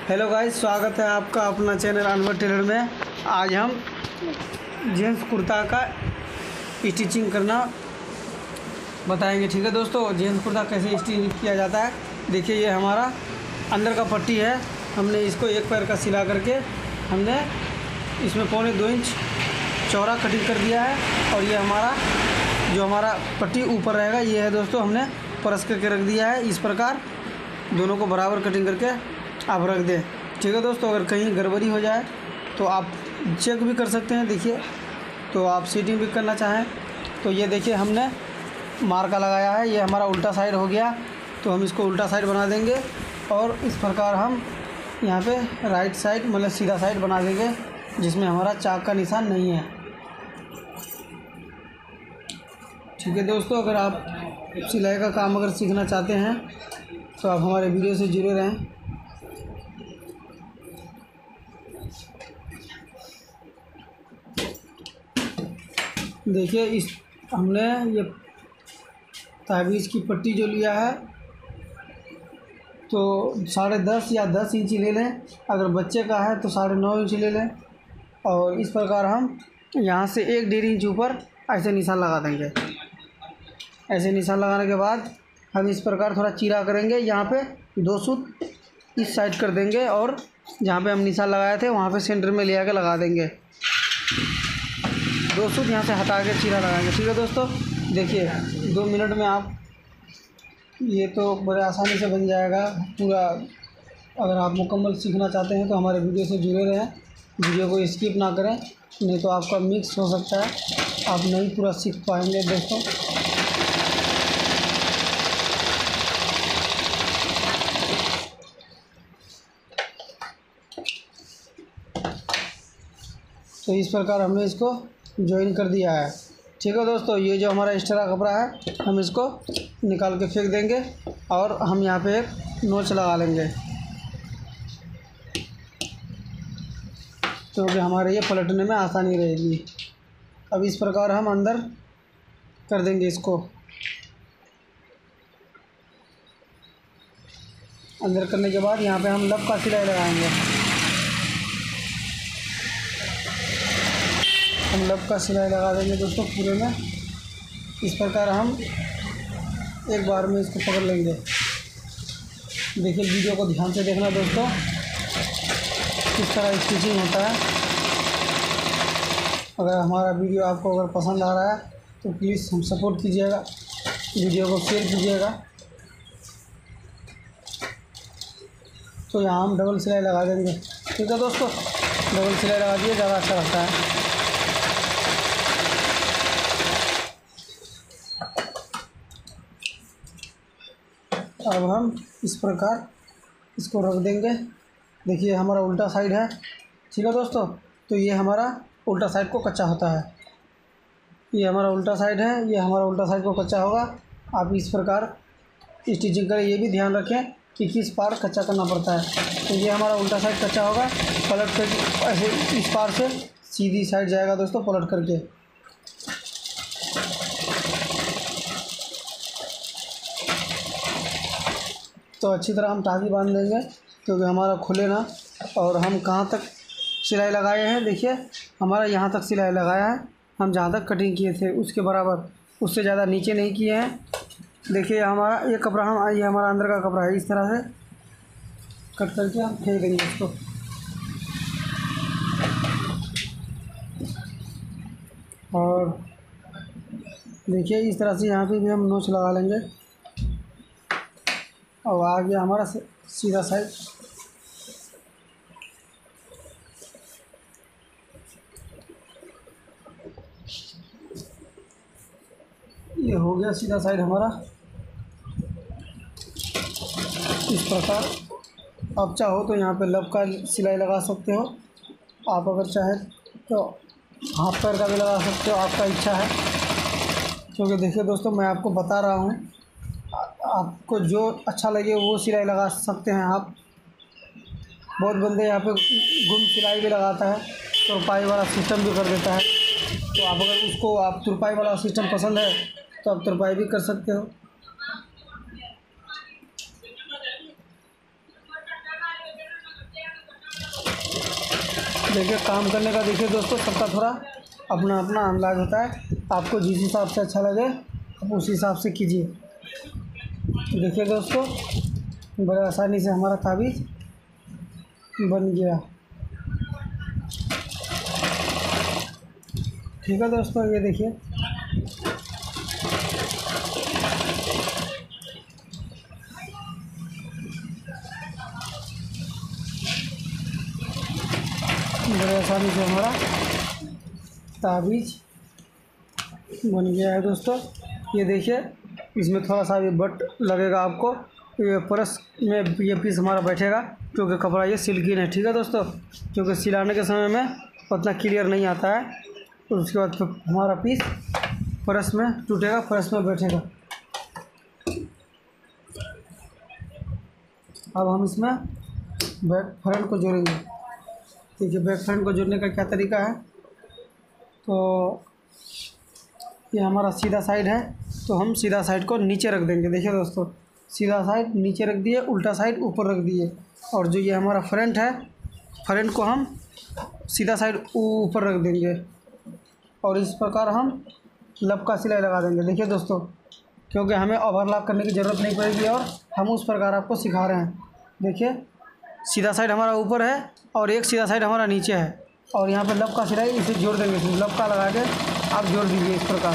Hello guys, स्वागत है आपका अपना चैनल अनवर टेलर में। आज हम जेंट्स कुर्ता का स्टिचिंग करना बताएंगे। ठीक है दोस्तों, जेंट्स कुर्ता कैसे स्टिचिंग किया जाता है। देखिए, ये हमारा अंदर का पट्टी है। हमने इसको एक पैर का सिला करके हमने इसमें 1.25 इंच चौड़ा कटिंग कर दिया है। और ये हमारा पट्टी ऊपर रहेगा, ये है दोस्तों, हमने प्रेस करके रख दिया है। इस प्रकार दोनों को बराबर कटिंग करके आप रख दें। ठीक है दोस्तों, अगर कहीं गड़बड़ी हो जाए तो आप चेक भी कर सकते हैं। देखिए, तो आप सीटिंग भी करना चाहें तो ये देखिए, हमने मार्का लगाया है। ये हमारा उल्टा साइड हो गया, तो हम इसको उल्टा साइड बना देंगे। और इस प्रकार हम यहाँ पे राइट साइड मतलब सीधा साइड बना देंगे, जिसमें हमारा चाक का निशान नहीं है। ठीक है दोस्तों, अगर आप सिलाई का काम अगर सीखना चाहते हैं तो आप हमारे वीडियो से जुड़े रहें। देखिए, इस हमने ये ताबीज़ की पट्टी जो लिया है तो 10.5 या 10 इंच ले लें। अगर बच्चे का है तो 9.5 इंच ले लें। और इस प्रकार हम यहाँ से 1-1.5 इंच ऊपर ऐसे निशान लगा देंगे। ऐसे निशान लगाने के बाद हम इस प्रकार थोड़ा चीरा करेंगे। यहाँ पे 2 सूत इस साइड कर देंगे और जहाँ पे हम निशान लगाए थे वहाँ पे सेंटर में ले आके लगा देंगे। 2 सूत यहाँ से हटा के चीरा लगाएंगे। ठीक है दोस्तों, देखिए 2 मिनट में आप ये तो बड़े आसानी से बन जाएगा पूरा। अगर आप मुकम्मल सीखना चाहते हैं तो हमारे वीडियो से जुड़े रहें, वीडियो को स्किप ना करें, नहीं तो आपका मिक्स हो सकता है, आप नहीं पूरा सीख पाएंगे दोस्तों। तो इस प्रकार हमने इसको ज्वाइन कर दिया है। ठीक है दोस्तों, ये जो हमारा एक्स्ट्रा कपड़ा है हम इसको निकाल के फेंक देंगे और हम यहाँ पे एक नोच लगा लेंगे, क्योंकि हमारे ये पलटने में आसानी रहेगी। अब इस प्रकार हम अंदर कर देंगे इसको। अंदर करने के बाद यहाँ पे हम लब का सिलाई लगाएंगे। हम लब का सिलाई लगा देंगे दोस्तों पूरे में। इस प्रकार हम एक बार में इसको पकड़ लेंगे। देखिए, वीडियो को ध्यान से देखना दोस्तों, किस तरह स्टिचिंग होता है। अगर हमारा वीडियो आपको अगर पसंद आ रहा है तो प्लीज़ हम सपोर्ट कीजिएगा, वीडियो को शेयर कीजिएगा। तो यहाँ हम डबल सिलाई लगा देंगे। ठीक है दोस्तों, डबल सिलाई लगा दिए, ज़्यादा अच्छा लगता है। अब हम इस प्रकार इसको रख देंगे। देखिए, हमारा उल्टा साइड है। ठीक है दोस्तों, तो ये हमारा उल्टा साइड को कच्चा होता है। ये हमारा उल्टा साइड है, ये हमारा उल्टा साइड को कच्चा होगा। आप इस प्रकार स्टिचिंग करें, ये भी ध्यान रखें कि किस पार कच्चा करना पड़ता है। तो ये हमारा उल्टा साइड कच्चा होगा, पलट कर ऐसे इस पार से सीधी साइड जाएगा दोस्तों, पलट करके। तो अच्छी तरह हम टाँकी बांध देंगे, क्योंकि हमारा खुले ना। और हम कहाँ तक सिलाई लगाए हैं, देखिए हमारा यहाँ तक सिलाई लगाया है। हम जहाँ तक कटिंग किए थे उसके बराबर, उससे ज़्यादा नीचे नहीं किए हैं। देखिए, हमारा ये कपड़ा ये हमारा अंदर का कपड़ा है। इस तरह से कट करके हम फेंक देंगे इसको। और देखिए, इस तरह से यहाँ पे भी हम नोच लगा लेंगे। और आ गया हमारा सीधा साइड। ये हो गया सीधा साइड हमारा। इस प्रकार आप चाहो तो यहाँ पे लब का सिलाई लगा सकते हो। आप अगर चाहे तो हाफ पैर का भी लगा सकते हो, आपका इच्छा है। क्योंकि देखिए दोस्तों, मैं आपको बता रहा हूँ, आपको जो अच्छा लगे वो सिलाई लगा सकते हैं आप। बहुत बंदे यहाँ पे गुम सिलाई भी लगाता है, तुरपाई वाला सिस्टम भी कर देता है। तो आप अगर उसको आप तुरपाई वाला सिस्टम पसंद है तो आप तुरपाई भी कर सकते हो। देखिए काम करने का देखिए दोस्तों सबका थोड़ा अपना अपना अंदाज होता है। आपको जिस हिसाब से अच्छा लगे आप उस हिसाब से कीजिए। देखिए दोस्तों बड़े आसानी से हमारा ताबीज़ बन गया। ठीक है दोस्तों, ये देखिए बड़े आसानी से हमारा ताबीज़ बन गया है दोस्तों। ये देखिए इसमें थोड़ा सा भी बट लगेगा आपको, ये परस में ये पीस हमारा बैठेगा क्योंकि कपड़ा ये सिल्किन है। ठीक है दोस्तों, क्योंकि सिलाने के समय में उतना क्लियर नहीं आता है, तो उसके बाद फिर हमारा पीस परस में टूटेगा, परस में बैठेगा। अब हम इसमें बैक फ्रंट को जोड़ेंगे। देखिए बैक फ्रंट को जोड़ने का क्या तरीका है, तो ये हमारा सीधा साइड है तो हम सीधा साइड को नीचे रख देंगे। देखिए दोस्तों सीधा साइड नीचे रख दिए, उल्टा साइड ऊपर रख दिए, और जो ये हमारा फ्रंट है फ्रंट को हम सीधा साइड ऊपर रख देंगे, और इस प्रकार हम लपका सिलाई लगा देंगे। देखिए दोस्तों क्योंकि हमें ओवरलॉक करने की ज़रूरत नहीं पड़ेगी और हम उस प्रकार आपको सिखा रहे हैं। देखिए सीधा साइड हमारा ऊपर है और एक सीधा साइड हमारा नीचे है, और यहाँ पे लपका सिलाई इसे जोड़ देंगे। इसमें लपका लगा के आप जोड़ दीजिए इस प्रकार।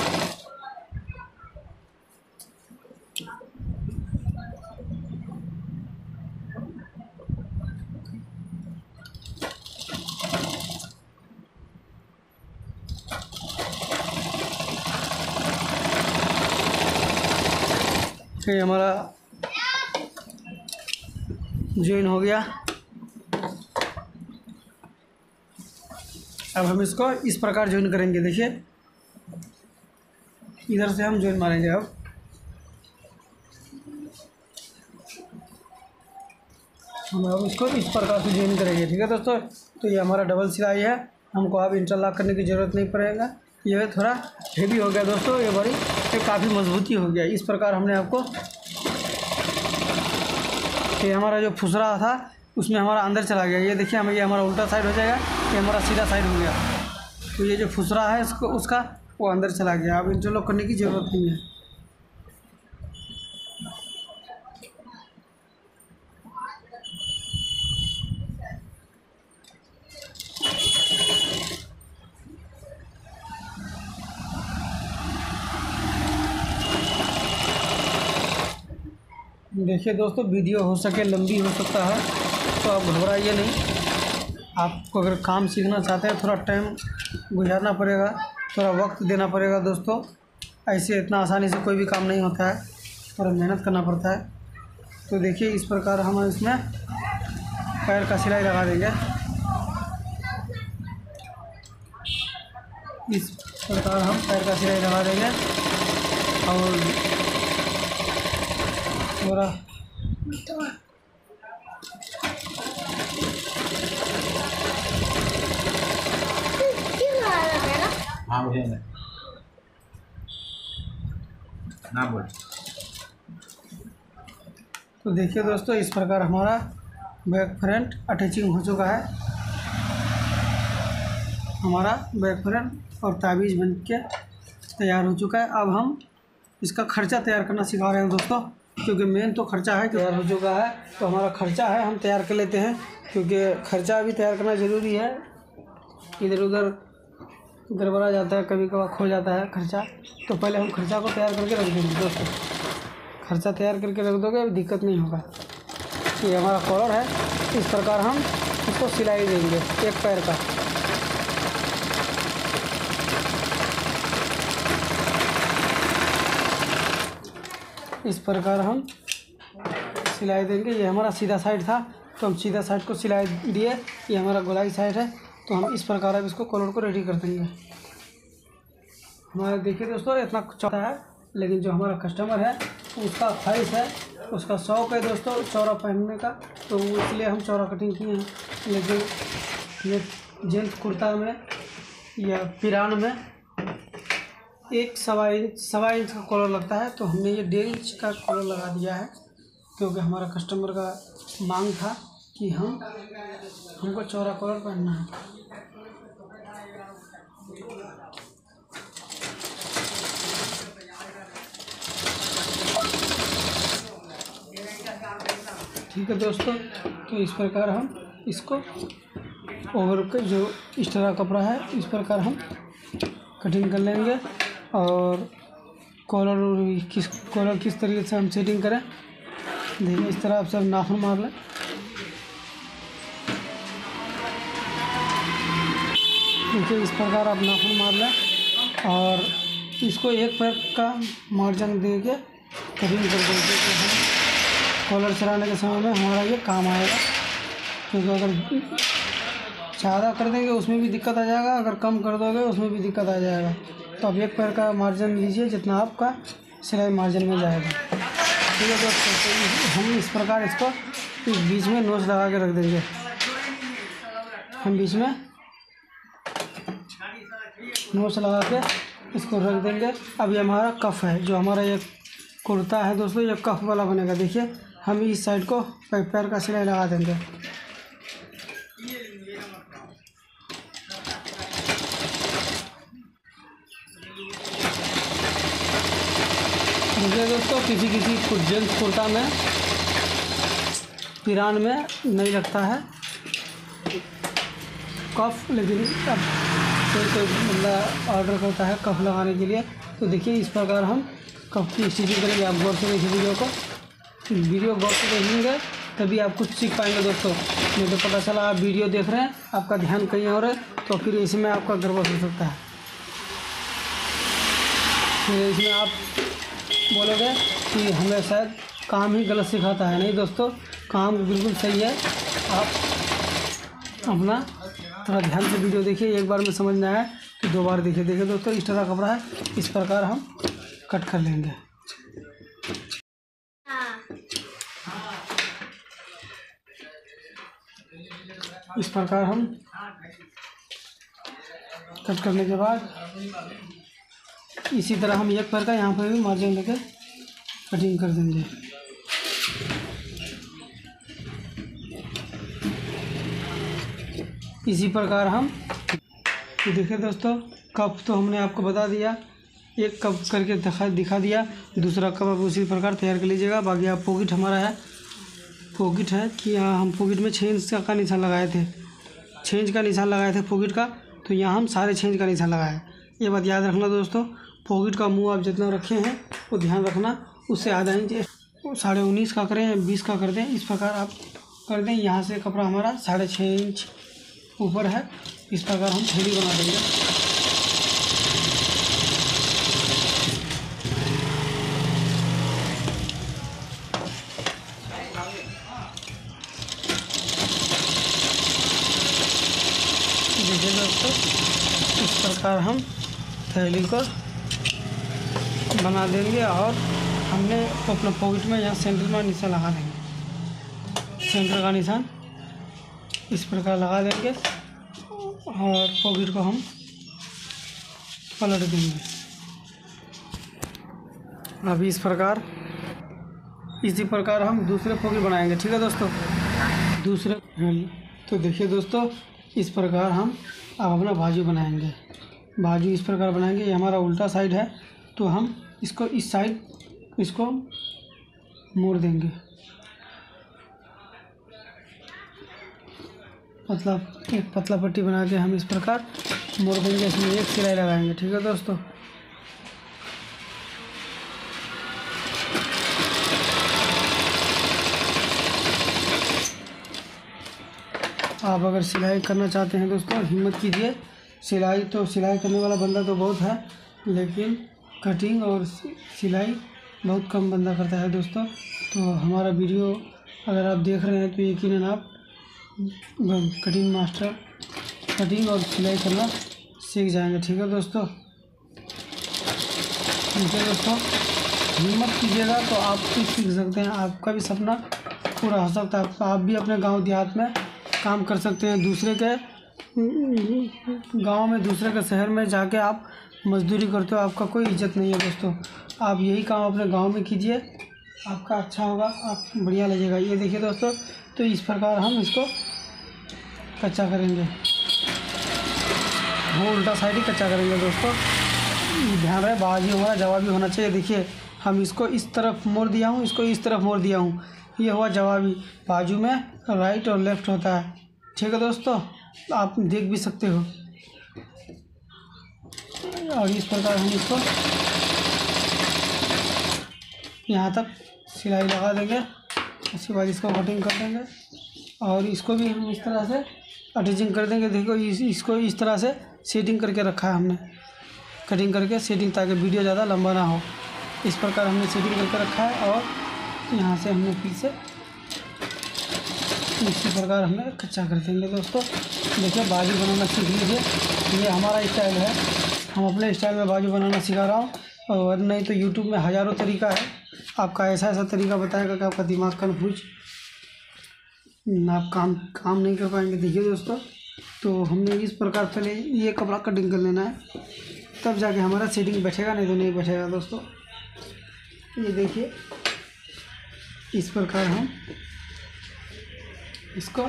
ये हमारा ज्वाइन हो गया। अब हम इसको इस प्रकार ज्वाइन करेंगे। देखिए इधर से हम ज्वाइन मारेंगे। अब हम इसको इस प्रकार से ज्वाइन करेंगे। ठीक है दोस्तों, तो ये हमारा डबल सिलाई है, हमको अब इंटरलॉक करने की ज़रूरत नहीं पड़ेगा। ये थोड़ा हेवी हो गया दोस्तों, ये काफ़ी मजबूती हो गया। इस प्रकार हमने आपको, ये हमारा जो फुसरा था उसमें हमारा अंदर चला गया। ये देखिए हमें, ये हमारा उल्टा साइड हो जाएगा, ये हमारा सीधा साइड हो गया। तो ये जो फुसरा है इसको उसका वो अंदर चला गया। अब इंटरलॉक करने की ज़रूरत नहीं है। देखिए दोस्तों वीडियो हो सके लंबी हो सकता है, तो आप घबराइए नहीं। आपको अगर काम सीखना चाहते हैं थोड़ा टाइम गुजारना पड़ेगा, थोड़ा वक्त देना पड़ेगा दोस्तों। ऐसे इतना आसानी से कोई भी काम नहीं होता है, थोड़ा मेहनत करना पड़ता है। तो देखिए इस प्रकार हम इसमें पैर का सिलाई लगा देंगे। इस प्रकार हम पैर का सिलाई लगा देंगे और थोड़ा हाँ ना बोल। तो देखिए दोस्तों इस प्रकार हमारा बैक फ्रंट अटैचिंग हो चुका है। हमारा बैक फ्रंट और ताबीज़ बन के तैयार हो चुका है। अब हम इसका खर्चा तैयार करना सिखा रहे हैं दोस्तों, क्योंकि मेन तो खर्चा है। तैयार हो चुका है तो हमारा खर्चा है, हम तैयार कर लेते हैं, क्योंकि खर्चा भी तैयार करना ज़रूरी है। इधर उधर गड़बड़ा जाता है, कभी कभार खो जाता है खर्चा, तो पहले हम खर्चा को तैयार करके रख देंगे दोस्तों। खर्चा तैयार करके रख दोगे दिक्कत नहीं होगा। ये हमारा कॉलर है, इस प्रकार हम इसको सिलाई देंगे एक पैर का। इस प्रकार हम सिलाई देंगे। ये हमारा सीधा साइड था तो हम सीधा साइड को सिलाई दिए, ये हमारा गोलाई साइड है तो हम इस प्रकार अब इसको कॉलर को रेडी कर देंगे। हमारा देखिए दोस्तों इतना चौड़ा है, लेकिन जो हमारा कस्टमर है उसका ख्वाहिश है, उसका शौक़ है दोस्तों चौड़ा पहनने का, तो इसलिए हम चौड़ा कटिंग किए हैं। लेकिन ये जेंट्स कुर्ता में या पिरान में 1.25 इंच का कॉलर लगता है, तो हमने ये 1.5 इंच का कॉलर लगा दिया है, क्योंकि हमारा कस्टमर का मांग था कि हमको चौड़ा कॉलर पहनना है। ठीक है दोस्तों, तो इस प्रकार हम इसको ओवर के जो इस तरह कपड़ा है इस प्रकार हम कटिंग कर लेंगे। और कॉलर किस तरीके से हम सेटिंग करें, देखिए इस तरह आप सब नाखून मार लें। देखिए इस प्रकार आप नाखून मार लें और इसको एक पैर का मार्जिन दे के कटिंग कर देंगे तो हम कॉलर चलाने के समय में हमारा ये काम आएगा। क्योंकि अगर ज़्यादा कर देंगे उसमें भी दिक्कत आ जाएगा, अगर कम कर दोगे उसमें भी दिक्कत आ जाएगा। तो आप एक पैर का मार्जिन लीजिए जितना आपका सिलाई मार्जिन में जाएगा। ठीक है दोस्तों, तो हम इस प्रकार इसको बीच में नोच लगा के रख देंगे। हम बीच में नोच लगा के इसको रख देंगे। अब ये हमारा कफ है, जो हमारा ये कुर्ता है दोस्तों, ये कफ वाला बनेगा। देखिए हम इस साइड को पैर का सिलाई लगा देंगे। देखिए दोस्तों, किसी जेंट्स कुर्ता में पिरान में नहीं लगता है कफ, लेकिन अब कोई बंदा ऑर्डर करता है कफ लगाने के लिए। तो देखिए इस प्रकार हम कफ की स्टिचिंग करेंगे। आप गौर से देखिए वीडियो गौर से देखेंगे तभी आप कुछ सीख पाएंगे दोस्तों। नहीं तो पता चला आप वीडियो देख रहे हैं, आपका ध्यान कहीं और है, तो फिर इसमें आपका गड़बड़ हो सकता है। फिर इसमें आप बोलोगे कि हमें शायद काम ही गलत सिखाता है। नहीं दोस्तों, काम बिल्कुल सही है। आप अपना थोड़ा ध्यान से वीडियो देखिए, एक बार में समझ में आया तो दो बार देखिए। देखिए दोस्तों, इस तरह कपड़ा है, इस प्रकार हम कट कर लेंगे। इस प्रकार हम कट करने के बाद इसी तरह हम एक पैर का यहाँ पर भी मार्जिन लेके कटिंग कर देंगे। इसी प्रकार हम देखिए दोस्तों, कप तो हमने आपको बता दिया, एक कप करके दिखा दिया। दूसरा कप आप उसी प्रकार तैयार कर लीजिएगा। बाकी आप पॉकेट हमारा है, पॉकेट है कि यहाँ हम पॉकेट में 6 इंच का निशान लगाए थे, 6 इंच का निशान लगाए थे पॉकेट का। तो यहाँ हम 6.5 इंच का निशान लगाए। ये बात याद रखना दोस्तों, पॉकेट का मुंह आप जितना रखे हैं वो ध्यान रखना, उससे आधा इंच 19.5 का करें या 20 का कर दें। इस प्रकार आप कर दें। यहाँ से कपड़ा हमारा 6.5 इंच ऊपर है। इस प्रकार हम थैली बना देंगे। देखिए दोस्तों, इस प्रकार हम थैली को बना देंगे और हमने अपना पॉकेट में यहाँ सेंटर में निशान लगा देंगे। सेंटर का निशान इस प्रकार लगा देंगे और पॉकेट को हम पलट देंगे। अभी इसी प्रकार हम दूसरे पॉकेट बनाएंगे। ठीक है दोस्तों, तो देखिए दोस्तों, इस प्रकार हम अब अपना बाजू बनाएंगे। बाजू इस प्रकार बनाएंगे। ये हमारा उल्टा साइड है, तो हम इसको इस साइड इसको मोड़ देंगे। मतलब एक पतला पट्टी बना के हम इस प्रकार मोड़ देंगे। इसमें एक सिलाई लगाएंगे। ठीक है दोस्तों, आप अगर सिलाई करना चाहते हैं दोस्तों, हिम्मत कीजिए। सिलाई करने वाला बंदा तो बहुत है, लेकिन कटिंग और सिलाई बहुत कम बंदा करता है दोस्तों। तो हमारा वीडियो अगर आप देख रहे हैं तो यकीनन आप कटिंग और सिलाई करना सीख जाएंगे। ठीक है दोस्तों, हिम्मत कीजिएगा तो आप भी सीख सकते हैं। आपका भी सपना पूरा हो सकता है। आप भी अपने गांव देहात में काम कर सकते हैं। दूसरे के गांव में, दूसरे के शहर में जाके आप मजदूरी करते हो, आपका कोई इज्जत नहीं है दोस्तों। आप यही काम अपने गांव में कीजिए, आपका अच्छा होगा, आप बढ़िया लगेगा। ये देखिए दोस्तों, तो इस प्रकार हम इसको कच्चा करेंगे, वो उल्टा साइड ही कच्चा करेंगे दोस्तों। ध्यान रहे बाजू हमारा जवाबी होना चाहिए। देखिए हम इसको इस तरफ मोड़ दिया हूँ, इसको इस तरफ मोड़ दिया हूँ, ये हुआ जवाबी। बाजू में राइट और लेफ़्ट होता है, ठीक है दोस्तों, आप देख भी सकते हो। और इस प्रकार हम इसको यहाँ तक सिलाई लगा देंगे, उसके बाद इसको कटिंग कर देंगे और इसको भी हम इस तरह से अटैचिंग कर देंगे। देखो इसको इस तरह से सेटिंग करके रखा है हमने, कटिंग करके सेटिंग, ताकि वीडियो ज़्यादा लंबा ना हो। इस प्रकार हमने सेटिंग करके रखा है और यहाँ से हमने फिर से इसी प्रकार हमें कच्चा कर देंगे दोस्तों। देखिए बाजू बनाना सीख लीजिए, ये हमारा स्टाइल है, हम अपने स्टाइल में बाजू बनाना सिखा रहा हूँ। और नहीं तो यूट्यूब में हज़ारों तरीका है, आपका ऐसा तरीका बताएगा कि आपका दिमाग कन्फ्यूज, आप काम नहीं कर पाएंगे। देखिए दोस्तों, तो हमने इस प्रकार पहले ये कपड़ा कटिंग कर लेना है, तब जाके हमारा सेटिंग बैठेगा, नहीं तो नहीं बैठेगा दोस्तों। ये देखिए इस प्रकार हम इसको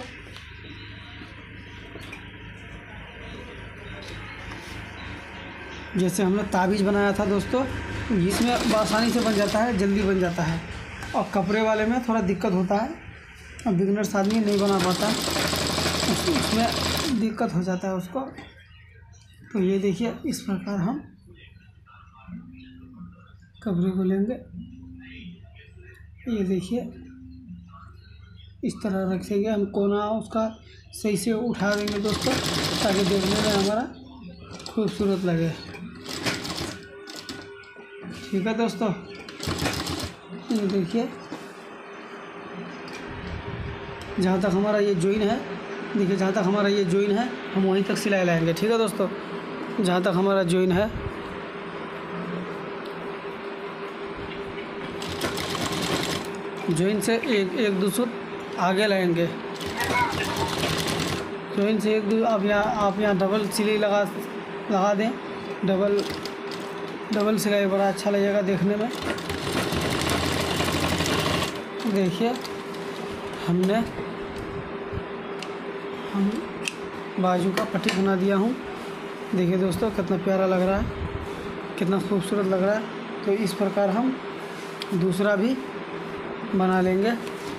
जैसे हमने ताबीज़ बनाया था दोस्तों, इसमें आसानी से बन जाता है, जल्दी बन जाता है। और कपड़े वाले में थोड़ा दिक्कत होता है, अब बिगनर्स आदमी नहीं बना पाता, उसमें दिक्कत हो जाता है उसको। तो ये देखिए इस प्रकार हम कपड़े को लेंगे, ये देखिए इस तरह रखेंगे हम, कोना उसका सही से उठा देंगे दोस्तों, ताकि देखने में हमारा खूबसूरत लगे। ठीक है दोस्तों, ये देखिए जहाँ तक हमारा ये जॉइन है, देखिए जहाँ तक हमारा ये जॉइन है हम वहीं तक सिलाई लाएंगे। ठीक है दोस्तों, जहाँ तक हमारा जॉइन है, जॉइन से एक दो सूत आगे लाएंगे, जॉइन से एक दो। आप यहाँ डबल सिलाई लगा दें, डबल सिलाई बड़ा अच्छा लगेगा देखने में। देखिए हम बाजू का पट्टी बना दिया हूँ। देखिए दोस्तों कितना प्यारा लग रहा है, कितना खूबसूरत लग रहा है। तो इस प्रकार हम दूसरा भी बना लेंगे।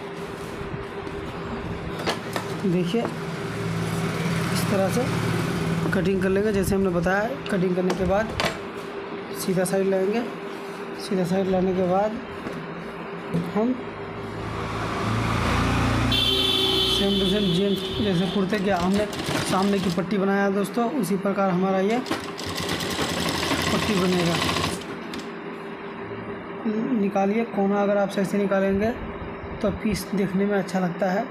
देखिए इस तरह से कटिंग कर लेंगे, जैसे हमने बताया। कटिंग करने के बाद सीधा साइड लाएंगे, सीधा साइड लाने के बाद हम सेम टू सेम जीन्स जैसे कुर्ते के हमने सामने की पट्टी बनाया दोस्तों, उसी प्रकार हमारा ये पट्टी बनेगा। निकालिए कोना, अगर आप सही से निकालेंगे तो पीस देखने में अच्छा लगता है।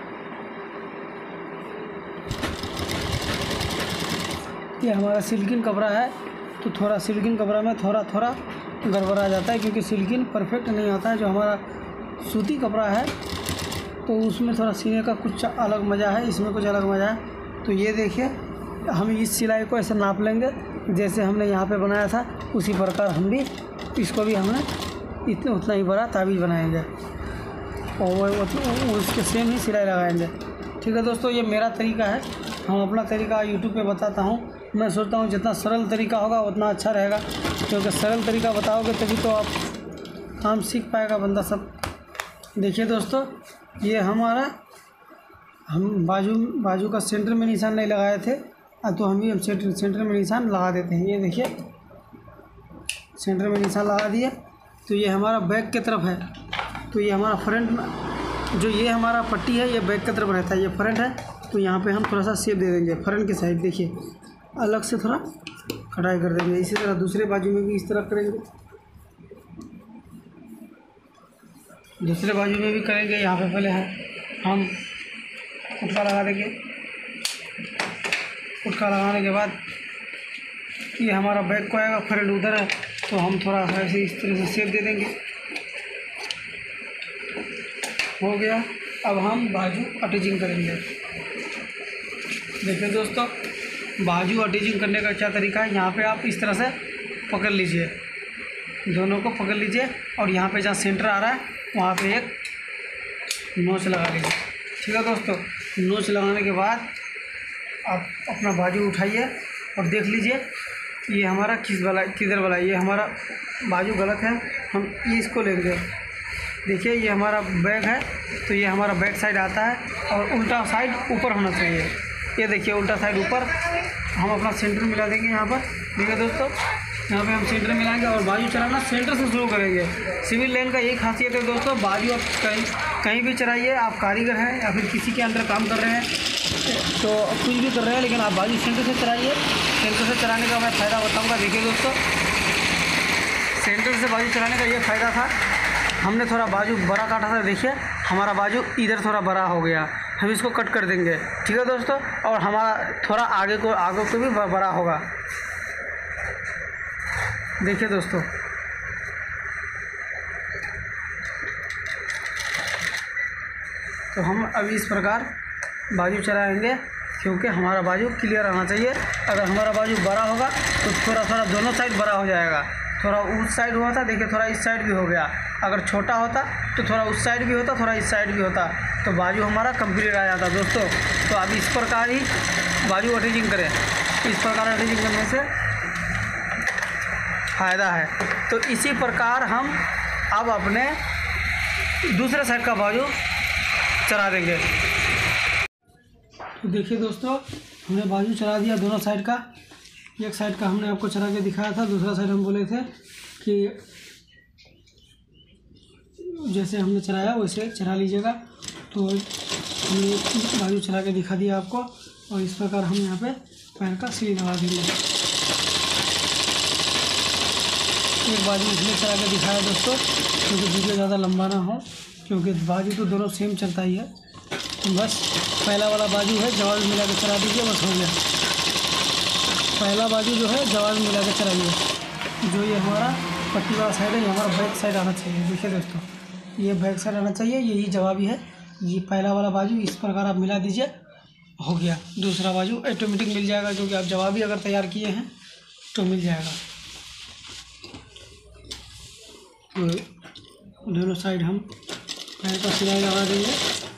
ये हमारा सिल्किन कपड़ा है, तो थोड़ा सिल्किन कपड़ा में थोड़ा गड़बड़ा जाता है, क्योंकि सिल्किन परफेक्ट नहीं आता है। जो हमारा सूती कपड़ा है तो उसमें थोड़ा सीने का कुछ अलग मज़ा है, इसमें कुछ अलग मज़ा है। तो ये देखिए हम इस सिलाई को ऐसे नाप लेंगे, जैसे हमने यहाँ पे बनाया था उसी प्रकार हम भी इसको भी हमने उतना ही बड़ा ताबीज़ बनाएंगे और उसके सेम ही सिलाई लगाएंगे। ठीक है दोस्तों, ये मेरा तरीका है, हम अपना तरीका यूट्यूब पे बताता हूँ। मैं सोचता हूँ जितना सरल तरीका होगा उतना अच्छा रहेगा, क्योंकि सरल तरीका बताओगे तभी तो आप काम सीख पाएगा बंदा सब। देखिए दोस्तों, ये हमारा हम बाजू का सेंटर में निशान नहीं लगाए थे, तो हम सेंटर में निशान लगा देते हैं। ये देखिए सेंटर में निशान लगा दिए। तो ये हमारा बैक की तरफ है, तो ये हमारा फ्रंट में जो ये हमारा पट्टी है ये बैक की तरफ रहता है, ये फ्रंट है। तो यहाँ पे हम थोड़ा सा शेप दे देंगे फ्रंट की साइड, देखिए अलग से थोड़ा कटाई कर देंगे। इसी तरह दूसरे बाजू में भी इस तरह करेंगे, दूसरे बाजू में भी करेंगे। यहाँ पे पहले हम कुटका लगा देंगे। कुटका लगाने के बाद ये हमारा बैक को आएगा, फ्रंट उधर है, तो हम थोड़ा सा ऐसे इस तरह से शेप दे देंगे। हो गया। अब हम बाजू अटैचिंग करेंगे। देखिए दोस्तों, बाजू अटैचिंग करने का क्या तरीका है, यहाँ पे आप इस तरह से पकड़ लीजिए, दोनों को पकड़ लीजिए और यहाँ पे जहाँ सेंटर आ रहा है वहाँ पे एक नोच लगा लीजिए। ठीक है दोस्तों। नोच लगाने के बाद आप अपना बाजू उठाइए और देख लीजिए ये हमारा किधर वाला, ये हमारा बाजू गलत है, हम ये इसको लेंगे। देखिए ये हमारा बैक है तो ये हमारा बैक साइड आता है और उल्टा साइड ऊपर होना चाहिए। ये देखिए उल्टा साइड ऊपर, हम अपना सेंटर मिला देंगे यहाँ पर। देखिए दोस्तों यहाँ पे हम सेंटर मिलाएंगे और बाजू चलाना सेंटर से शुरू करेंगे। सिविल लाइन का यही खासियत है दोस्तों, बाजू आप कहीं भी चलाइए, आप कारीगर हैं या फिर किसी के अंडर काम कर रहे हैं तो कुछ भी कर रहे हैं, लेकिन आप बाजू सेंटर से चलाइए। सेंटर से चलाने का मैं फ़ायदा बताऊँगा। देखिए दोस्तों सेंटर से बाजू चलाने का ये फ़ायदा था, हमने थोड़ा बाजू बड़ा काटा था, देखिए हमारा बाजू इधर थोड़ा बड़ा हो गया, हम इसको कट कर देंगे। ठीक है दोस्तों, और हमारा थोड़ा आगे को भी बड़ा होगा। देखिए दोस्तों तो हम अभी इस प्रकार बाजू चलाएंगे क्योंकि हमारा बाजू क्लियर आना चाहिए। अगर हमारा बाजू बड़ा होगा तो थोड़ा थोड़ा दोनों साइड बड़ा हो जाएगा। थोड़ा उस साइड हुआ था, देखिए थोड़ा इस साइड भी हो गया। अगर छोटा होता तो थोड़ा उस साइड भी होता, थोड़ा इस साइड भी होता, तो बाजू हमारा कंप्लीट आ जाता दोस्तों। तो अब इस प्रकार ही बाजू अटैचिंग करें। इस प्रकार अटैचिंग करने से फ़ायदा है। तो इसी प्रकार हम अब अपने दूसरे साइड का बाजू चला देंगे। तो देखिए दोस्तों हमने बाजू चला दिया दोनों साइड का। एक साइड का हमने आपको चला के दिखाया था, दूसरा साइड हम बोले थे कि जैसे हमने चलाया वैसे चला लीजिएगा। तो हमने बाजू चला के दिखा दिया आपको और इस प्रकार हम यहाँ पे पैर का सिली लगा देंगे। एक बाजू इसलिए चला के दिखाया दोस्तों क्योंकि वीडियो ज़्यादा लंबा ना हो, क्योंकि बाजू तो दोनों सेम चलता ही है। तो बस पहला वाला बाजू है जवाब मिला के चला दीजिए, बस हो गया। पहला बाजू जो है जवाब मिला के चलाइए। जो ये हमारा पट्टी वाला साइड है ये हमारा बैक साइड आना चाहिए। देखिए दोस्तों ये बैक साइड आना चाहिए, यही जवाबी है। ये पहला वाला बाजू इस प्रकार आप मिला दीजिए, हो गया। दूसरा बाजू ऑटोमेटिक मिल जाएगा क्योंकि आप जवाबी अगर तैयार किए हैं तो मिल जाएगा। तो दोनों साइड हम पैर का सिलाई लगा देंगे।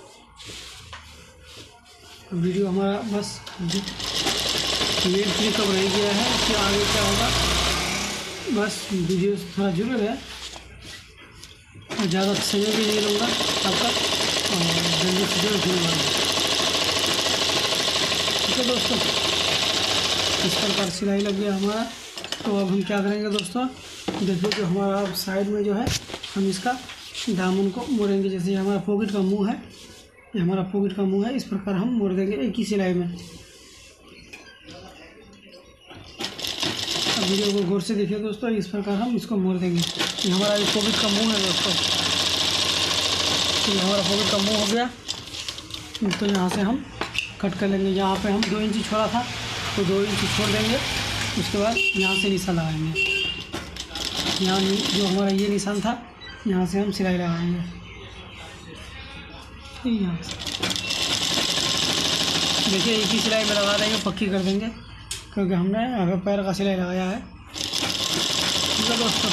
वीडियो हमारा बस ये कब रह गया है, इसके आगे क्या होगा। बस वीडियो थोड़ा जरूर है और ज़्यादा समय भी नहीं लूँगा आपका और जल्दी से जल्द होगा। ठीक है दोस्तों, इस प्रकार सिलाई लग गया हमारा। तो अब हम क्या करेंगे दोस्तों, देखिए जो हमारा साइड में जो है हम इसका दामन को मोड़ेंगे। जैसे ये हमारा पॉकेट का मुंह है, ये हमारा पॉकेट का मुंह है, इस प्रकार हम मोड़ देंगे एक ही सिलाई में। अब वीडियो को गौर से देखिए दोस्तों, इस प्रकार हम इसको मोड़ देंगे। ये हमारा ये पॉकेट का मुंह है दोस्तों, ये हमारा पॉकेट का मुंह हो गया। तो यहाँ से हम कट कर लेंगे। यहाँ पे हम 2 इंची छोड़ा था तो 2 इंची छोड़ देंगे। उसके बाद यहाँ से निशान लगाएंगे। यहाँ जो हमारा ये निशान था यहाँ से हम सिलाई लगाएंगे। यहाँ से देखिए एक ही सिलाई में लगा देंगे, पक्की कर देंगे क्योंकि हमने अगर पैर का सिलाई लगाया है। ठीक है दोस्तों,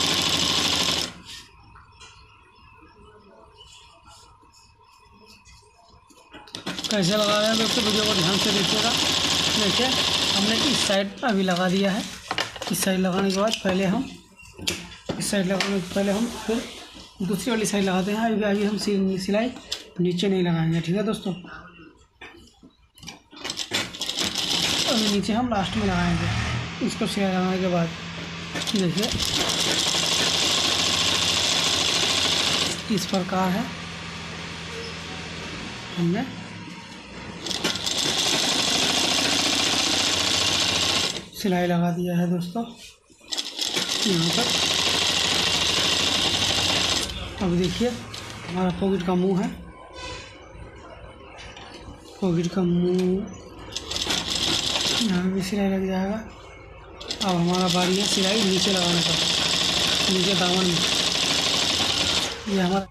कैसे लगा रहे हैं दोस्तों, वीडियो को ध्यान से देखिएगा। देखिए हमने इस साइड अभी लगा दिया है। इस साइड लगाने के बाद पहले हम इस साइड लगाने के पहले हम फिर दूसरी वाली साइड लगाते हैं। अभी हम सिलाई नीचे नहीं लगाएंगे। ठीक है दोस्तों, अभी नीचे हम लास्ट में लगाएंगे। इसको सिलाई लगाने के बाद देखिए इस प्रकार है, हमने सिलाई लगा दिया है दोस्तों यहाँ पर। अब देखिए हमारा पॉकेट का मुंह है, पॉकेट का मुंह यहाँ भी सिलाई लग जाएगा। अब हमारा बारी है सिलाई नीचे लगाने का, नीचे दामन में। ये हमारा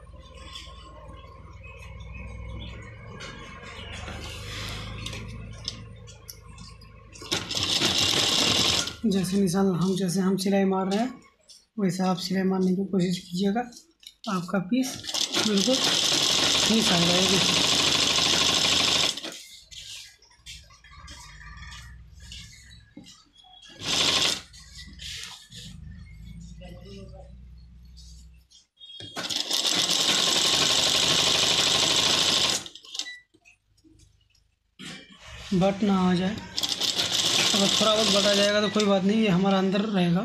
जैसे हम सिलाई मार रहे हैं वैसे आप सिलाई मारने की कोशिश कीजिएगा। आपका पीस बिल्कुल ठीक आ जाएगा। बट ना आ जाए। अगर थोड़ा बहुत बट आ जाएगा तो कोई बात नहीं, ये हमारा अंदर रहेगा,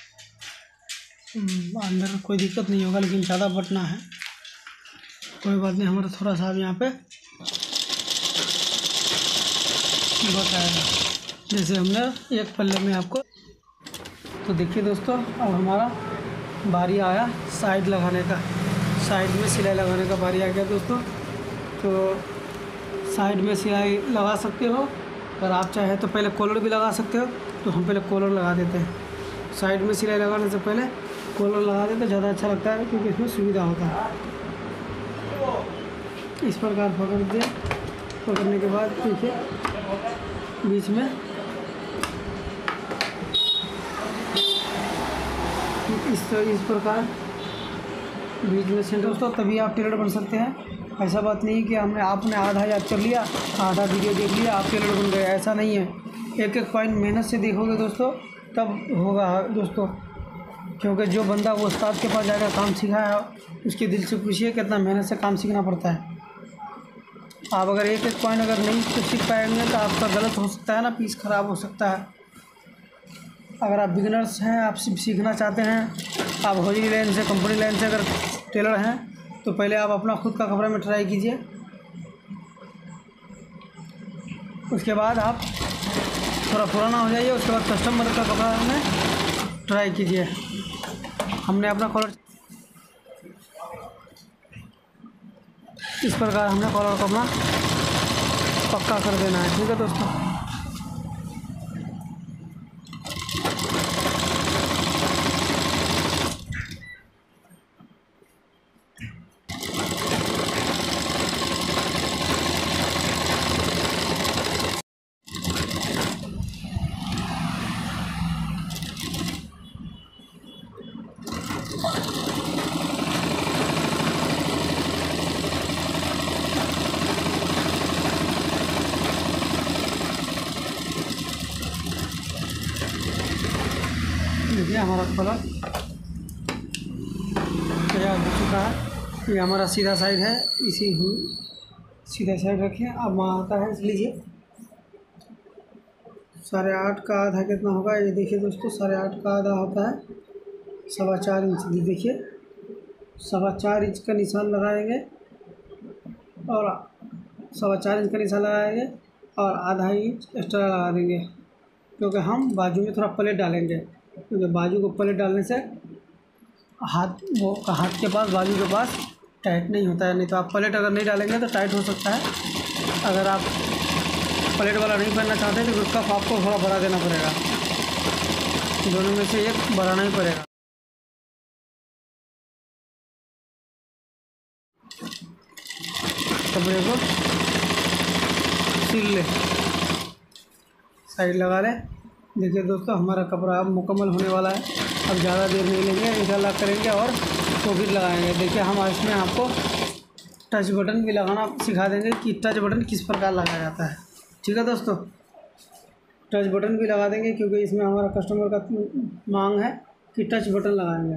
अंदर कोई दिक्कत नहीं होगा। लेकिन ज़्यादा बट ना है, कोई बात नहीं, हमारा थोड़ा सा अब यहाँ पे बट आएगा, जैसे हमने एक पल्ले में आपको। तो देखिए दोस्तों, अब हमारा बारी आया साइड लगाने का, साइड में सिलाई लगाने का बारी आ गया दोस्तों। तो साइड में सिलाई लगा सकते हो, अगर आप चाहे तो पहले कॉलर भी लगा सकते हो। तो हम पहले कॉलर लगा देते हैं, साइड में सिलाई लगाने से पहले कॉलर लगा देते, ज़्यादा अच्छा लगता है क्योंकि इसमें सुविधा होता है। इस प्रकार पकड़ दे, पकड़ने के बाद देखिए बीच में इस प्रकार बीच में सेंटर दोस्तों, तभी आप टेलर बन सकते हैं। ऐसा बात नहीं कि आपने आधा याद कर लिया, आधा वीडियो देख लिया, आप टेलर बन गए, ऐसा नहीं है। एक एक पॉइंट मेहनत से देखोगे दोस्तों तब होगा दोस्तों, क्योंकि जो बंदा वो उस्ताद के पास जाकर काम सीखा है उसके दिल से पूछिए कितना मेहनत से काम सीखना पड़ता है। आप अगर एक एक पॉइंट अगर नहीं सीख पाएंगे तो आपका गलत हो सकता है ना, पीस ख़राब हो सकता है। अगर आप बिगिनर्स हैं, आप सीखना चाहते हैं, आप हौजरी लाइन से, कंपनी लाइन से अगर टेलर हैं, तो पहले आप अपना खुद का कपड़ा में ट्राई कीजिए। उसके बाद आप थोड़ा पुराना हो जाइए, उसके बाद कस्टमर का कपड़ा में ट्राई कीजिए। हमने अपना कॉलर इस प्रकार हमने कॉलर को अपना पक्का कर देना है, ठीक है दोस्तों। देखिए हमारा कलर तैयार हो चुका है। ये हमारा सीधा साइड है, इसी सीधा साइड रखिए। अब वहाँ आता है, लीजिए 8.5 का आधा कितना होगा ये देखिए दोस्तों। 8.5 का आधा होता है 4.25 इंच। देखिए 4.25 इंच का निशान लगाएंगे और 4.25 इंच का निशान लगाएंगे और आधा इंच एक्स्ट्रा लगा देंगे, क्योंकि हम बाजू में थोड़ा प्लेट डालेंगे। क्योंकि बाजू को प्लेट डालने से हाथ के पास, बाजू के पास टाइट नहीं होता है। नहीं तो आप प्लेट अगर नहीं डालेंगे तो टाइट हो सकता है। अगर आप प्लेट वाला नहीं पहनना चाहते तो कफ आपको थोड़ा बढ़ा देना पड़ेगा, दोनों में से एक बढ़ाना ही पड़ेगा। कपड़े को सिल ले, साइड लगा ले। देखिए दोस्तों, हमारा कपड़ा अब मुकम्मल होने वाला है। अब ज़्यादा देर नहीं लेंगे, इंशाल्लाह करेंगे और पॉकेट लगाएंगे। देखिए हम इसमें आपको टच बटन भी लगाना सिखा देंगे कि टच बटन किस प्रकार लगाया जाता है, ठीक है दोस्तों। टच बटन भी लगा देंगे क्योंकि इसमें हमारा कस्टमर का मांग है कि टच बटन लगाएंगे,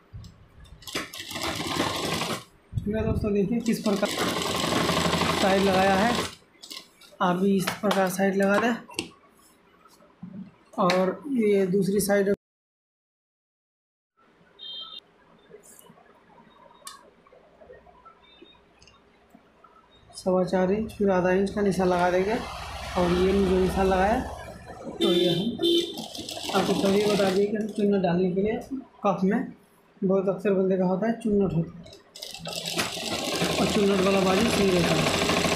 ठीक है दोस्तों। देखिए किस प्रकार साइड लगाया है, आप भी इस प्रकार साइड लगा दें। और ये दूसरी साइड 4.25 इंच, फिर आधा इंच का निशान लगा देंगे। और ये जो निशान लगाया तो ये हम आपको तभी बता दिए कि चुन्नट डालने के लिए कप में बहुत अक्सर बंदे का होता है चुन्नट होता है, और चुन्नट वाला बाजू सही रहता है।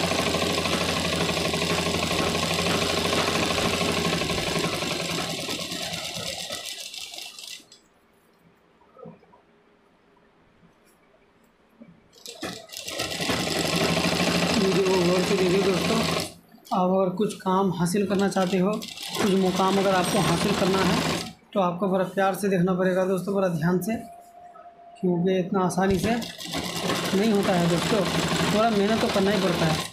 वीडियो को गौर से देखिए दोस्तों। आप अगर कुछ काम हासिल करना चाहते हो, कुछ मुकाम अगर आपको हासिल करना है तो आपको बड़ा प्यार से देखना पड़ेगा दोस्तों, बड़ा ध्यान से, क्योंकि इतना आसानी से नहीं होता है दोस्तों, थोड़ा मेहनत तो करना ही पड़ता है।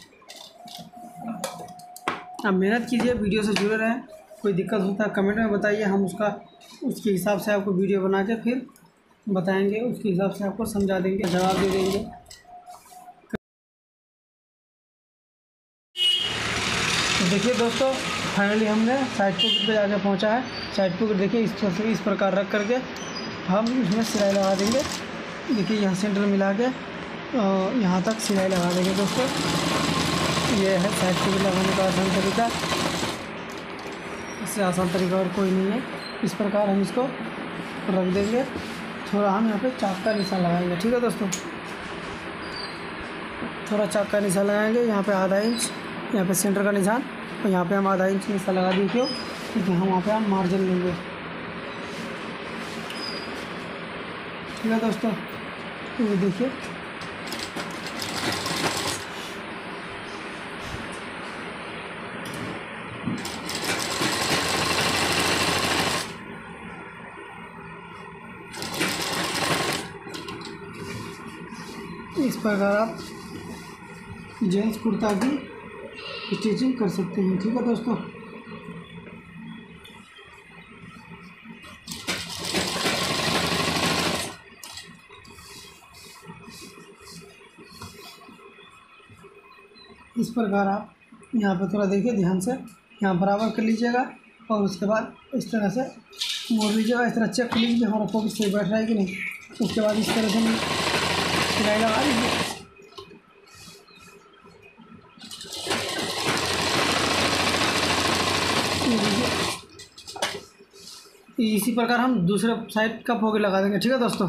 आप मेहनत कीजिए, वीडियो से जुड़े रहें। कोई दिक्कत होता है कमेंट में बताइए, हम उसके हिसाब से आपको वीडियो बना के फिर बताएंगे, उसके हिसाब से आपको समझा देंगे, जवाब दे देंगे। तो देखिए दोस्तों, फाइनली हमने साइड पॉकेट पे जाके पहुंचा है। साइड पॉकेट देखिए इस प्रकार रख करके हम इसमें सिलाई लगा देंगे। देखिए यहाँ सेंटर मिला के यहाँ तक सिलाई लगा देंगे दोस्तों। ये है साइड पॉकेट लगाने का आसान तरीका, इससे आसान तरीका और कोई नहीं है। इस प्रकार हम इसको रख देंगे। थोड़ा हम यहाँ पे चाक का निशान लगाएंगे, ठीक है दोस्तों। थोड़ा चाक का निशान लगाएंगे, यहाँ पे आधा इंच, यहाँ पे सेंटर का निशान, और यहाँ पे हम आधा इंच निशान लगा दें क्यों, क्योंकि हम वहाँ पे हम मार्जिन लेंगे, ठीक है दोस्तों। ये देखिए इस प्रकार आप जेंट्स कुर्ता की स्टिचिंग कर सकते हैं, ठीक है दोस्तों। इस प्रकार आप यहाँ पे थोड़ा देखिए ध्यान से, यहाँ बराबर कर लीजिएगा और उसके बाद इस तरह से मोड़ लीजिएगा। इस तरह चेक कर लीजिए हमारा पॉकेट सही बैठ रहा है कि नहीं। उसके बाद इस तरह से सिलाई लगा लीजिए। इसी प्रकार हम दूसरे साइड का पॉकेट लगा देंगे, ठीक है दोस्तों।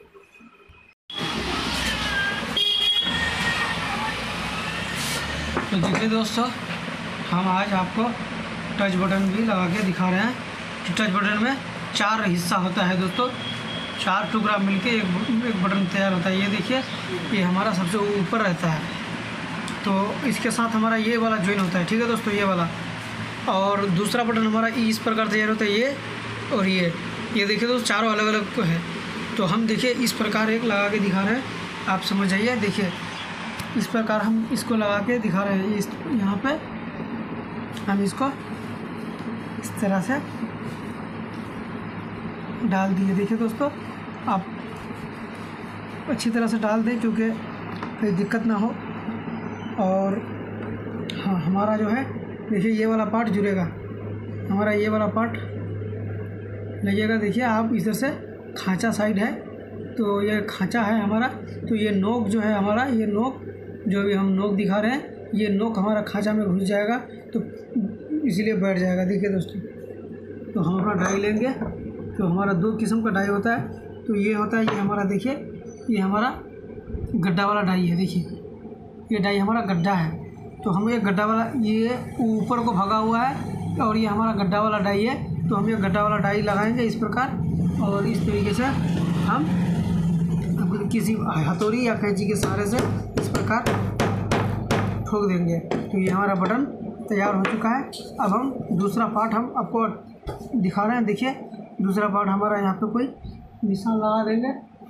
तो देखिए दोस्तों, हम आज आपको टच बटन भी लगा के दिखा रहे हैं। टच बटन में 4 हिस्सा होता है दोस्तों, 4 टुकड़ा मिलके एक बटन तैयार होता है। ये देखिए, ये हमारा सबसे ऊपर रहता है, तो इसके साथ हमारा ये वाला ज्वाइन होता है, ठीक है दोस्तों, ये वाला। और दूसरा बटन हमारा इस प्रकार तैयार होता है, ये और ये देखिए दोस्तों, चारों अलग अलग को है। तो हम देखिए इस प्रकार एक लगा के दिखा रहे हैं, आप समझ जाइए। देखिए इस प्रकार हम इसको लगा के दिखा रहे हैं। इस यहाँ पे हम इसको इस तरह से डाल दिए। देखिए दोस्तों, आप अच्छी तरह से डाल दें क्योंकि कोई दिक्कत ना हो। और हाँ, हमारा जो है देखिए ये वाला पार्ट जुड़ेगा, हमारा ये वाला पार्ट लगेगा। देखिए आप इधर से खांचा साइड है, तो ये खांचा है हमारा। तो ये नोक जो है हमारा, ये नोक जो भी हम नोक दिखा रहे हैं, ये नोक हमारा खांचा में घुस जाएगा, तो इसीलिए बैठ जाएगा। देखिए दोस्तों, तो हम अपना डाई लेंगे। तो हमारा 2 किस्म का डाई होता है। तो ये होता है, ये हमारा देखिए, ये हमारा गड्ढा वाला डाई है। देखिए ये डाई हमारा गड्ढा है, तो हम ये गड्ढा वाला, ये ऊपर को भगा हुआ है और ये हमारा गड्ढा वाला डाई है। तो हम ये गड्ढा वाला डाई लगाएंगे इस प्रकार, और इस तरीके से हम किसी हथौड़ी या कैंची के सहारे से इस प्रकार ठोक देंगे। तो ये हमारा बटन तैयार हो चुका है। अब हम दूसरा पार्ट हम आपको दिखा रहे हैं। देखिए दूसरा पार्ट हमारा, यहाँ पे कोई निशान लगा देंगे,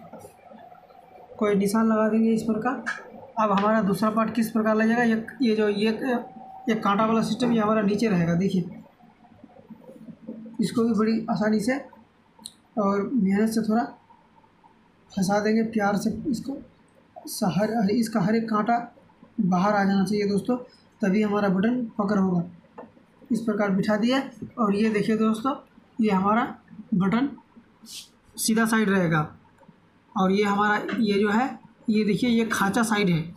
इस प्रकार। अब हमारा दूसरा पार्ट किस प्रकार लगेगा, ये जो ये कांटा वाला सिस्टम, ये हमारा नीचे रहेगा। देखिए इसको भी बड़ी आसानी से और मेहनत से थोड़ा फंसा देंगे, प्यार से इसको इसका हर एक कांटा बाहर आ जाना चाहिए दोस्तों, तभी हमारा बटन पकड़ होगा। इस प्रकार बिठा दिया, और ये देखिए दोस्तों, ये हमारा बटन सीधा साइड रहेगा। और ये हमारा, ये जो है, ये देखिए, ये खांचा साइड है,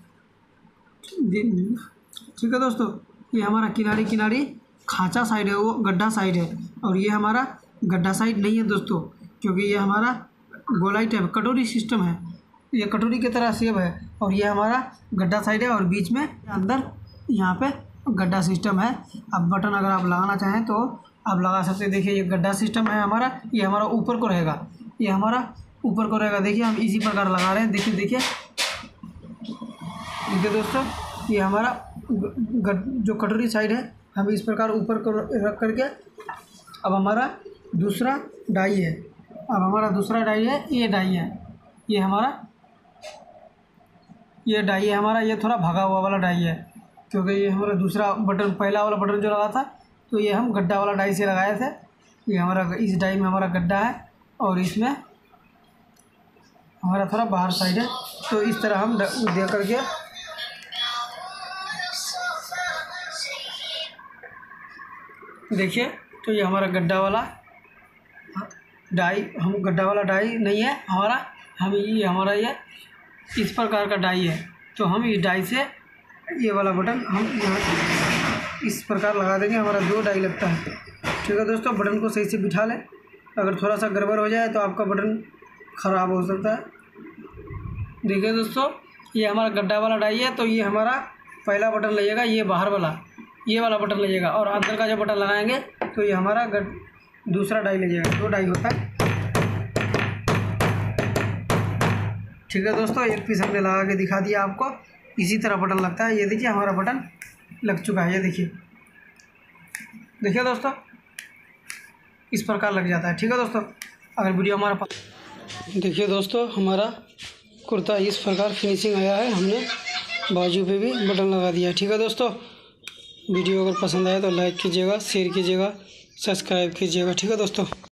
ठीक है दोस्तों। ये हमारा किनारी खांचा साइड है, वो गड्ढा साइड है। और ये हमारा गड्ढा साइड नहीं है दोस्तों, क्योंकि ये हमारा गोलाई टाइप कटोरी सिस्टम है, ये कटोरी की तरह सेब है। और ये हमारा गड्ढा साइड है, और बीच में अंदर यहाँ पे गड्ढा सिस्टम है। अब बटन अगर आप लगाना चाहें तो आप लगा सकते हैं। देखिए ये गड्ढा सिस्टम है हमारा, ये हमारा ऊपर को रहेगा, ये हमारा ऊपर को रहेगा। देखिए हम इसी प्रकार लगा रहे हैं। देखिए दोस्तों, ये हमारा जो कटोरी साइड है, हम इस प्रकार ऊपर को रख करके, अब हमारा दूसरा डाई है। ये डाई है, ये हमारा, ये डाई है हमारा, ये थोड़ा भगा हुआ वाला डाई है, क्योंकि ये हमारा दूसरा बटन, पहला वाला बटन जो लगा था, तो ये हम गड्ढा वाला डाई से लगाए थे। ये हमारा, इस डाई में हमारा गड्ढा है, और इसमें हमारा थोड़ा बाहर साइड है। तो इस तरह हम दे करके देखिए, तो ये हमारा गड्ढा वाला डाई, हम गड्ढा वाला डाई नहीं है हमारा, हम ये हमारा ये इस प्रकार का डाई है। तो हम इस डाई से ये वाला बटन हम यहाँ इस प्रकार लगा देंगे। हमारा 2 डाई लगता है। ठीक है दोस्तों, बटन को सही से बिठा लें। अगर थोड़ा सा गड़बड़ हो जाए तो आपका बटन ख़राब हो सकता है। देखिए दोस्तों, ये हमारा गड्ढा वाला डाई है। तो ये हमारा पहला बटन लगेगा, ये बाहर वाला, ये वाला बटन लगेगा। और अंदर का जो बटन लगाएंगे तो ये हमारा दूसरा डाई लगेगा। 2 डाई होता है। ठीक है दोस्तों, एक पीस हमने लगा के दिखा दिया आपको। इसी तरह बटन लगता है। ये देखिए, हमारा बटन लग चुका है। ये देखिए, देखिए दोस्तों, इस प्रकार लग जाता है। ठीक है दोस्तों, अगर वीडियो हमारा देखिए दोस्तों, हमारा कुर्ता इस प्रकार फिनिशिंग आया है। हमने बाजू पे भी बटन लगा दिया है। ठीक है दोस्तों, वीडियो अगर पसंद आए तो लाइक कीजिएगा, शेयर कीजिएगा, सब्सक्राइब कीजिएगा। ठीक है दोस्तों।